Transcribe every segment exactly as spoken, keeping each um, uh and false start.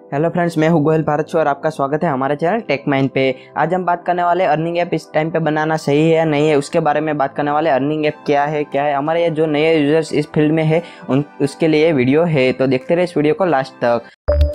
Hello friends, मैं हूं गोयल भारत और आपका स्वागत है हमारे चैनल टेक माइंड पे। आज हम बात करने वाले अर्निंग ऐप इस टाइम पे बनाना सही है या नहीं है, उसके बारे में बात करने वाले। अर्निंग ऐप क्या है क्या है हमारे ये जो नए यूजर्स इस फील्ड में है उन उसके लिए वीडियो है, तो देखते रहे इस वीडियो को लास्ट तक।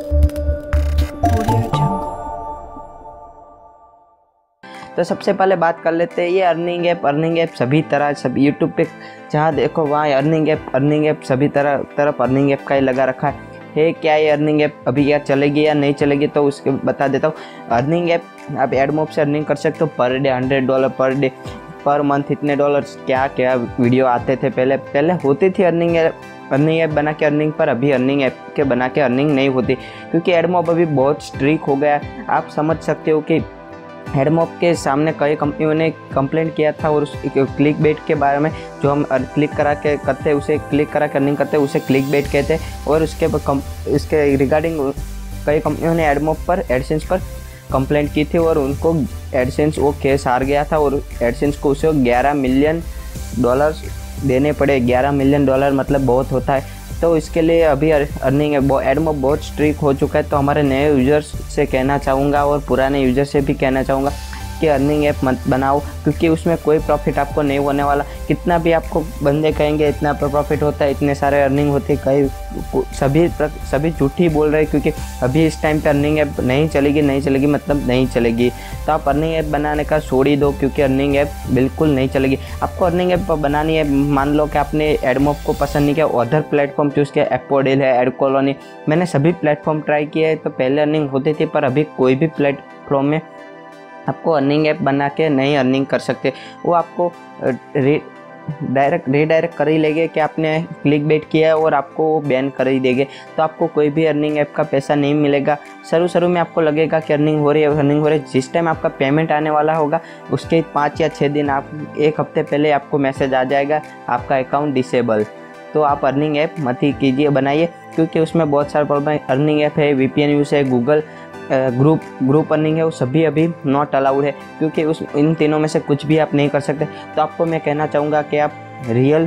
तो सबसे पहले बात कर लेते हैं ये अर्निंग ऐप। अर्निंग ऐप सभी तरह सब यूट्यूब पे जहाँ देखो वहाँ अर्निंग ऐप अर्निंग ऐप सभी तरह तरफ अर्निंग ऐप का ही लगा रखा है है क्या ये अर्निंग ऐप अभी क्या चलेगी या नहीं चलेगी, तो उसके बता देता हूँ। अर्निंग ऐप आप एडमॉब से अर्निंग कर सकते हो per day hundred dollar per day per month इतने डॉलर। क्या क्या वीडियो आते थे पहले पहले होती थी अर्निंग ऐप अर्निंग ऐप बना के अर्निंग, पर अभी अर्निंग ऐप के बना के अर्निंग नहीं होती क्योंकि एडमॉब अभी बहुत स्ट्रिक हो गया है। आप समझ सकते हो कि एडमॉब के सामने कई कंपनियों ने कंप्लेंट किया था और उस क्लिक बेट के बारे में जो हम क्लिक करा के करते उसे क्लिक करा के अर्निंग करते उसे क्लिक बेट कहते हैं। और उसके इसके रिगार्डिंग कई कंपनियों ने एडमॉब पर एडसेंस पर कंप्लेंट की थी और उनको एडसेंस वो केस हार गया था और एडसेंस को उसे ग्यारह मिलियन डॉलर देने पड़े। ग्यारह मिलियन डॉलर मतलब बहुत होता है, तो इसके लिए अभी अर्निंग एडमॉब बहुत स्ट्रिक हो चुका है। तो हमारे नए यूजर्स से कहना चाहूँगा और पुराने यूजर से भी कहना चाहूँगा कि अर्निंग ऐप मत बनाओ क्योंकि उसमें कोई प्रॉफिट आपको नहीं होने वाला। कितना भी आपको बंदे कहेंगे इतना प्रॉफिट होता है, इतने सारे अर्निंग होती है, कई सभी सभी झूठी बोल रहे हैं क्योंकि अभी इस टाइम पे अर्निंग ऐप नहीं चलेगी नहीं चलेगी मतलब नहीं चलेगी। तो आप अर्निंग ऐप बनाने का छोड़ ही दो क्योंकि अर्निंग ऐप बिल्कुल नहीं चलेगी। आपको अर्निंग ऐप बनानी है, मान लो कि आपने एडमॉब को पसंद नहीं किया, अदर प्लेटफॉर्म चूज़ किया, एपोडेल है, एड कॉलोनी, मैंने सभी प्लेटफॉर्म ट्राई किए हैं। तो पहले अर्निंग होती थी पर अभी कोई भी प्लेटफॉर्म में आपको अर्निंग ऐप बना के नहीं अर्निंग कर सकते। वो आपको डायरेक्ट रीडायरेक्ट कर ही लेंगे कि आपने क्लिक बेट किया है और आपको वो बैन कर ही देंगे। तो आपको कोई भी अर्निंग ऐप का पैसा नहीं मिलेगा। शुरू शुरू में आपको लगेगा कि अर्निंग हो रही है अर्निंग हो रही है जिस टाइम आपका पेमेंट आने वाला होगा उसके पाँच या छः दिन आप एक हफ्ते पहले आपको मैसेज आ जाएगा आपका अकाउंट डिसेबल। तो आप अर्निंग ऐप मत ही कीजिए, बनाइए क्योंकि उसमें बहुत सारे प्रॉब्लम। अर्निंग ऐप है, वीपीएन यूज़ है, गूगल ग्रुप ग्रुप अर्निंग है, वो सभी अभी नॉट अलाउड है क्योंकि उस इन तीनों में से कुछ भी आप नहीं कर सकते। तो आपको मैं कहना चाहूँगा कि आप रियल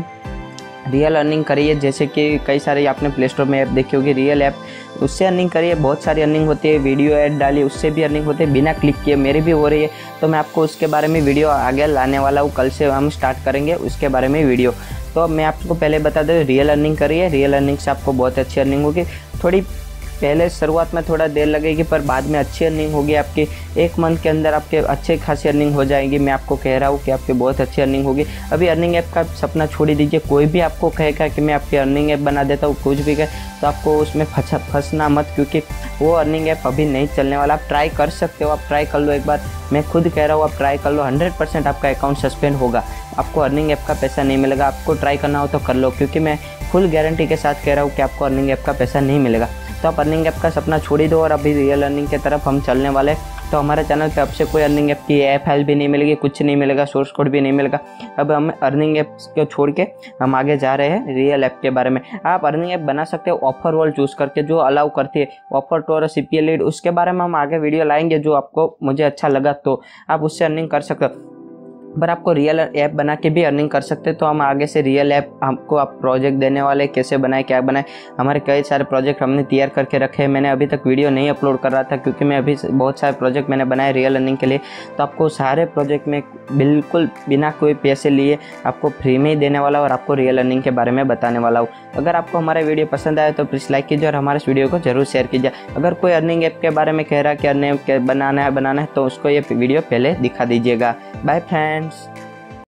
रियल अर्निंग करिए, जैसे कि कई सारे आपने प्ले स्टोर में ऐप देखी होगी रियल ऐप, उससे अर्निंग करिए। बहुत सारी अर्निंग होती है, वीडियो ऐड डालिए उससे भी अर्निंग होती है बिना क्लिक किए। मेरी भी हो रही है, तो मैं आपको उसके बारे में वीडियो आगे लाने वाला हूँ। कल से हम स्टार्ट करेंगे उसके बारे में वीडियो। तो मैं आपको पहले बता दूँ रियल अर्निंग करिए, रियल अर्निंग से आपको बहुत अच्छी अर्निंग होगी। थोड़ी पहले शुरुआत में थोड़ा देर लगेगी पर बाद में अच्छी अर्निंग होगी आपकी। एक मंथ के अंदर आपके अच्छे खासी अर्निंग हो जाएगी। मैं आपको कह रहा हूँ कि आपकी बहुत अच्छी अर्निंग होगी। अभी अर्निंग ऐप का सपना छोड़ ही दीजिए। कोई भी आपको कहेगा कि मैं आपकी अर्निंग ऐप बना देता हूँ, कुछ भी कहे, तो आपको उसमें फंसा फंसना मत क्योंकि वो अर्निंग ऐप अभी नहीं चलने वाला। आप ट्राई कर सकते हो, आप ट्राई कर लो एक बार, मैं खुद कह रहा हूँ आप ट्राई कर लो। हंड्रेड परसेंट आपका अकाउंट सस्पेंड होगा, आपको अर्निंग ऐप का पैसा नहीं मिलेगा। आपको ट्राई करना हो तो कर लो क्योंकि मैं फुल गारंटी के साथ कह रहा हूँ कि आपको अर्निंग ऐप का पैसा नहीं मिलेगा। तो आप अर्निंग ऐप का सपना छोड़ ही दो और अभी रियल अर्निंग की तरफ हम चलने वाले। तो हमारे चैनल पे आपसे कोई अर्निंग ऐप की ऐप फाइल भी नहीं मिलेगी, कुछ नहीं मिलेगा, सोर्स कोड भी नहीं मिलेगा। अब हम अर्निंग ऐप को छोड़ के हम आगे जा रहे हैं रियल ऐप के बारे में। आप अर्निंग ऐप बना सकते हो ऑफर वॉल चूज़ करके जो अलाउ करती है ऑफर टोर सीपीए लीड, उसके बारे में हम आगे वीडियो लाएंगे। जो आपको मुझे अच्छा लगा तो आप उससे अर्निंग कर सकते हो, पर आपको रियल ऐप बना के भी अर्निंग कर सकते हैं। तो हम आगे से रियल ऐप हमको आप प्रोजेक्ट देने वाले, कैसे बनाए क्या बनाए, हमारे कई सारे प्रोजेक्ट हमने तैयार करके रखे हैं। मैंने अभी तक वीडियो नहीं अपलोड कर रहा था क्योंकि मैं अभी बहुत सारे प्रोजेक्ट मैंने बनाए रियल अर्निंग के लिए। तो आपको सारे प्रोजेक्ट में बिल्कुल बिना कोई पैसे लिए आपको फ्री में ही देने वाला और आपको रियल अर्निंग के बारे में बताने वाला हूँ। अगर आपको हमारा वीडियो पसंद आए तो प्लीज़ लाइक कीजिए और हमारे इस वीडियो को जरूर शेयर कीजिए। अगर कोई अर्निंग ऐप के बारे में कह रहा है कि अर्निंग ऐप बनाना है बनाना है तो उसको ये वीडियो पहले दिखा दीजिएगा। Bye friends.